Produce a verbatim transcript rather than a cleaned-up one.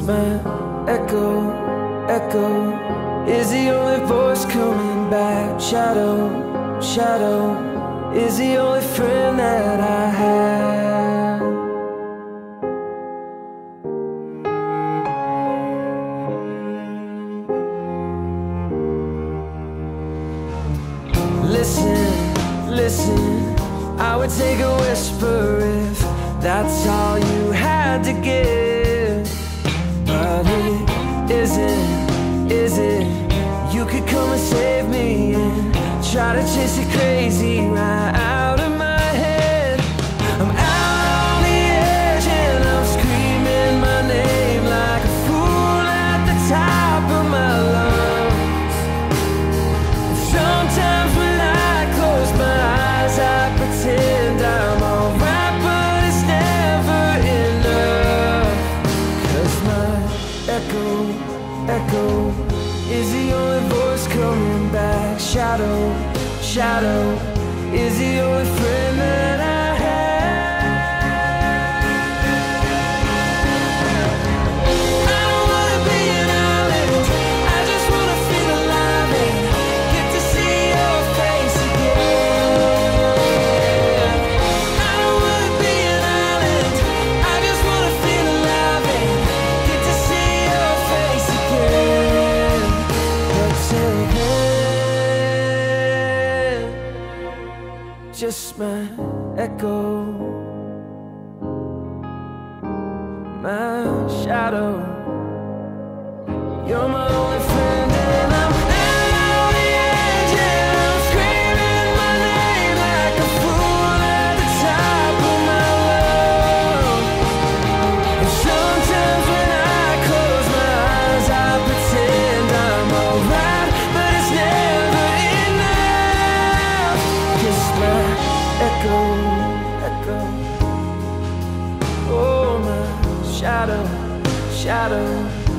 Just my echo, echo is the only voice coming back. Shadow, shadow is the only friend that I have. Listen, listen, I would take a whisper if that's all you had to give. But it isn't, is it? You could come and save me and try to chase it crazy right out of my head. I'm out on the edge and I'm screaming my name like a fool at the top of my lungs. And sometimes when I close my eyes I pretend I'm alright, but it's never enough. Cause my echo, echo is the only voice coming back. Shadow, shadow is the only friend that I have. I don't wanna be an island, I just wanna feel alive and get to see your face again. I don't wanna be an island, I just wanna feel alive and get to see your face again. But till then, just my echo, my shadow. You're my only friend and I'm out on the edge and I'm screaming my name like a fool at the top of my lungs. And sometimes when I close my eyes I pretend I'm alright, but it's never enough. Cause my echo, echo, oh my shadow, shadow